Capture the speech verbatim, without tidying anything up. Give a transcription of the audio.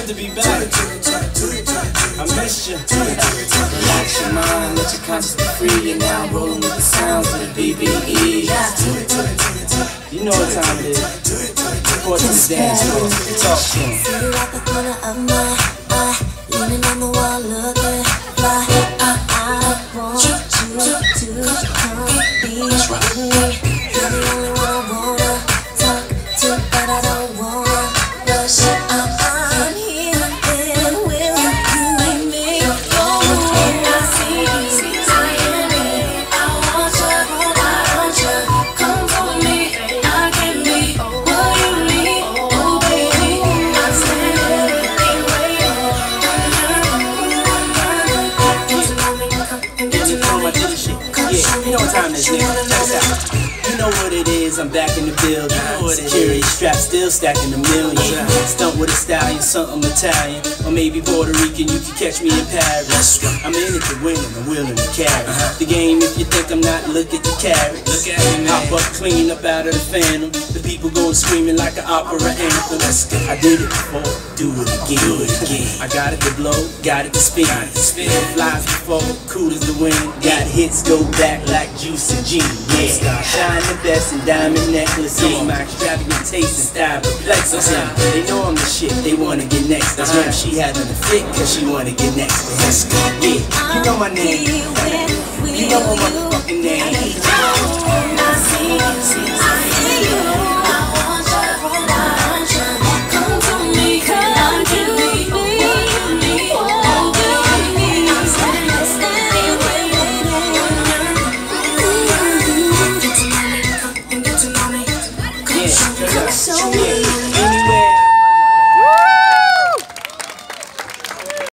good to be back. I missed you. Relax your mind, let your conscience be free. And now I'm rolling with the sounds of the B B E. You know what time it is. Report to the dance floor. Talk to him. See you at the corner of my eye, leaning on the wall, looking fly. I, I want you to come be with me. You're the only one I wanna talk to, but I don't wanna rush. I'm, I'm here and will you make me go? I see, I am it. I want you, I want you. Come for me, I can be what you need. Oh baby, I'm standing waiting. Don't you love me? Come and get to know me. Yeah, you know what time it is, nigga. Check this out. You know what it is, I'm back in the building. Security strap still stacking the millions. Stunt with a stallion, something Italian. Or maybe Puerto Rican, you can catch me in Paris. I'm in it to win, I'm willing to carry the game. If you think I'm not, look at the carrots. Hop up clean up out of the phantom. The people going screaming like an opera anthem. I did it before, do it again. Do it again. I got it to blow, got it to spin. Flies before, cool as the wind. Got hits, go back like juice and gin. Yeah, shine the best in diamond necklaces. My extravagant taste and style perplexes them. They know I'm the shit, they wanna get next. That's why she having a fit, cause she wanna get next to him. Yeah, you know my name. You know my motherfucking name. I see, I see you.